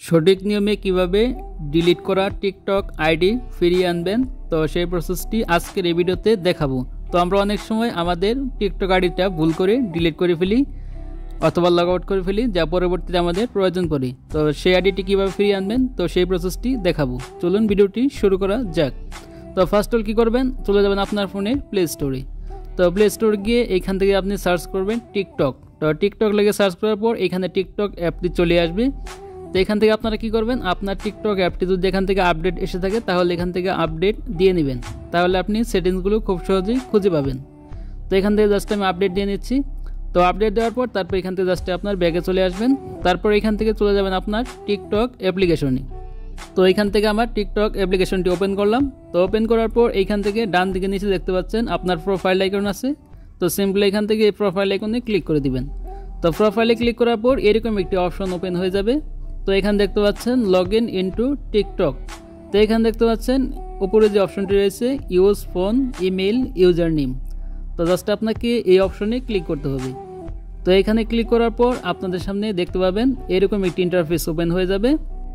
সঠিক নিয়মে কিভাবে ডিলিট করা টিকটক আইডি ফিরিয়ে আনবেন, তো সেই প্রসেসটি আজকের এই ভিডিওতে দেখাবো। তো আমরা অনেক সময় আমাদের টিকটক আইডিটা ভুল করে ডিলিট করে ফেলি অথবা লগ আউট করে ফেলি, যা পরবর্তীতে আমাদের প্রয়োজন পড়ে। তো সেই আইডিটি কীভাবে ফিরিয়ে আনবেন, তো সেই প্রসেসটি দেখাবো। চলুন ভিডিওটি শুরু করা যাক। তো ফার্স্ট অল কী করবেন, চলে যাবেন আপনার ফোনের প্লে স্টোরে। তো প্লে স্টোর গিয়ে এইখান থেকে আপনি সার্চ করবেন টিকটক। তো টিকটক লেগে সার্চ করার পর এখানে টিকটক অ্যাপটি চলে আসবে। তো এখান থেকে আপনারা কী করবেন, আপনার টিকটক অ্যাপটি যদি এখান থেকে আপডেট এসে থাকে তাহলে এখান থেকে আপডেট দিয়ে নেবেন, তাহলে আপনি সেটিংসগুলো খুব সহজেই খুঁজে পাবেন। তো এখান থেকে জাস্ট আমি আপডেট দিয়ে নিচ্ছি। তো আপডেট দেওয়ার পর তারপর এখান থেকে জাস্ট আপনার ব্যাগে চলে আসবেন। তারপর এখান থেকে চলে যাবেন আপনার টিকটক অ্যাপ্লিকেশনে। তো এখান থেকে আমার টিকটক অ্যাপ্লিকেশনটি ওপেন করলাম। তো ওপেন করার পর এইখান থেকে ডান দিকে নিচে দেখতে পাচ্ছেন আপনার প্রোফাইল আইকন আছে। তো সিম্পলি এখান থেকে এই প্রোফাইল আইকনে ক্লিক করে দিবেন। তো প্রোফাইলে ক্লিক করার পর এরকম একটি অপশন ওপেন হয়ে যাবে। তো এখানে দেখতে পাচ্ছেন লগ ইন ইনটু টিকটক। তো এখানে দেখতে পাচ্ছেন উপরে যে অপশনটি রয়েছে use phone email username. তো জাস্ট আপনাকে এই অপশনে ক্লিক করতে হবে। তো এখানে ক্লিক করার পর আপনাদের সামনে দেখতে পাবেন এরকম একটি ইন্টারফেস ওপেন হয়ে যাবে।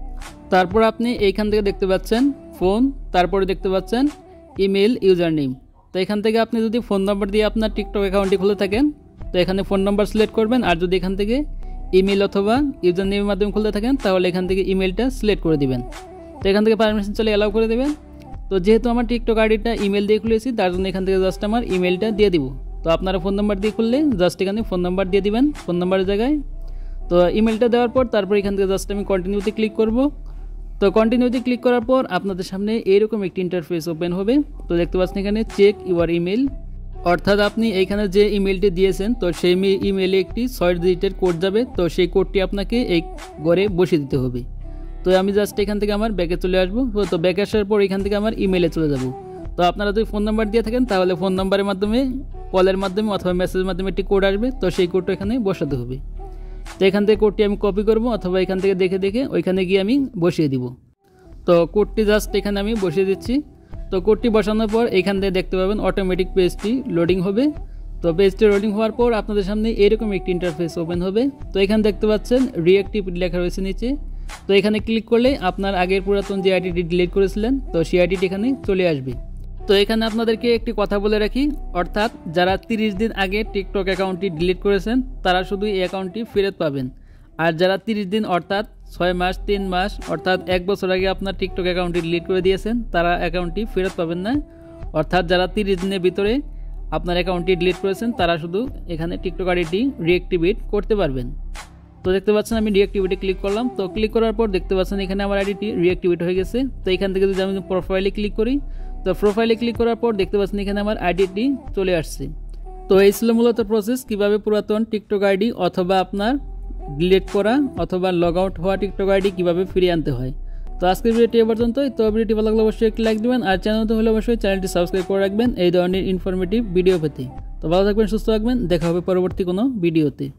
তারপর আপনি এইখান থেকে দেখতে পাচ্ছেন ফোন, তারপরে দেখতে পাচ্ছেন ইমেল ইউজার নেম। তো এখান থেকে আপনি যদি ফোন নাম্বার দিয়ে আপনার টিকটক অ্যাকাউন্টটি খুলে থাকেন তো এখানে ফোন নাম্বার সিলেক্ট করবেন, আর যদি এখান থেকে ইমেল অথবা ইউজার নেমের মাধ্যমে খুলতে থাকেন তাহলে এখান থেকে ইমেলটা সিলেক্ট করে দিবেন। তো এখান থেকে পারমিশন চলে অ্যালাউ করে দেবেন। তো যেহেতু আমার টিকটক আইডিটা ইমেল দিয়ে খুলেছি তার জন্য এখান থেকে জাস্ট আমার ইমেলটা দিয়ে দিব। তো আপনারা ফোন নাম্বার দিয়ে খুললে জাস্ট এখানে ফোন নাম্বার দিয়ে দিবেন ফোন নাম্বারের জায়গায়। তো ইমেলটা দেওয়ার পর তারপর এখান থেকে জাস্ট আমি কন্টিনিউতে ক্লিক করব। তো কন্টিনিউতে ক্লিক করার পর আপনাদের সামনে এইরকম একটি ইন্টারফেস ওপেন হবে। তো দেখতে পাচ্ছেন এখানে চেক ইউর ইমেল, অর্থাৎ আপনি এইখানে যে ইমেলটি দিয়েছেন তো সেই ইমেলে একটি 6 ডিজিটের কোড যাবে। তো সেই কোডটি আপনাকে এই ঘরে বসিয়ে দিতে হবে। তো আমি জাস্ট এখান থেকে আমার ব্যাকে চলে আসবো। তো ব্যাকে আসার পর এখান থেকে আমার ইমেলে চলে যাব। তো আপনারা যদি ফোন নাম্বার দিয়ে থাকেন তাহলে ফোন নাম্বারের মাধ্যমে কলের মাধ্যমে অথবা মেসেজের মাধ্যমে একটি কোড আসবে। তো সেই কোডটা এখানে বসাতে হবে। তো এখান থেকে কোডটি আমি কপি করব অথবা এখান থেকে দেখে দেখে ওইখানে গিয়ে আমি বসিয়ে দিব। তো কোডটি জাস্ট এখানে আমি বসিয়ে দিচ্ছি। তো কোডটি বসানোর পর এখান থেকে দেখতে পাবেন অটোমেটিক পেজটি লোডিং হবে। তো পেজটি লোডিং হওয়ার পর আপনাদের সামনে এরকম একটি ইন্টারফেস ওপেন হবে। তো এখানে দেখতে পাচ্ছেন রিঅ্যাক্টিভ লেখা রয়েছে নিচে। তো এখানে ক্লিক করলে আপনার আগের পুরাতন যে আইডিটি ডিলিট করেছিলেন তো সেই আইডিটি এখানে চলে আসবে। তো এখানে আপনাদেরকে একটি কথা বলে রাখি, অর্থাৎ যারা 30 দিন আগে টিকটক অ্যাকাউন্টটি ডিলিট করেছেন তারা শুধু এই অ্যাকাউন্টটি ফেরত পাবেন। আর যারা 30 দিন অর্থাৎ 6 মাস 3 মাস অর্থাৎ 1 বছর আগে আপনার টিকটক অ্যাকাউন্টটি ডিলিট করে দিয়েছেন তারা অ্যাকাউন্টটি ফেরত পাবেন না। অর্থাৎ যারা 30 দিনের ভিতরে আপনার অ্যাকাউন্টটি ডিলিট করেছেন তারা শুধু এখানে টিকটক আইডিটি রিঅ্যাক্টিভেট করতে পারবেন। তো দেখতে পাচ্ছেন আমি রিঅ্যাক্টিভেটে ক্লিক করলাম। তো ক্লিক করার পর দেখতে পাচ্ছেন এখানে আমার আইডিটি রিঅ্যাক্টিভেট হয়ে গেছে। তো এখান থেকে যদি আমি প্রোফাইলে ক্লিক করি তো প্রোফাইলে ক্লিক করার পর দেখতে পাচ্ছেন এখানে আমার আইডিটি চলে আসছে। তো এই ছিল মূলত প্রসেস কীভাবে পুরাতন টিকটক আইডি অথবা আপনার ডিলিট করা অথবা লগ আউট হওয়া টিকটক আইডি কীভাবে ফিরিয়ে আনতে হয়। তো আজকের ভিডিওটি এ পর্যন্তই। তো ভিডিওটি ভালো লাগলে অবশ্যই একটি লাইক দেবেন, আর চ্যানেলটি হলে অবশ্যই চ্যানেলটি সাবস্ক্রাইব করে রাখবেন এই ধরনের ইনফরমেটিভ ভিডিও পেতে। তো ভালো থাকবেন, সুস্থ থাকবেন, দেখা হবে পরবর্তী কোনো ভিডিওতে।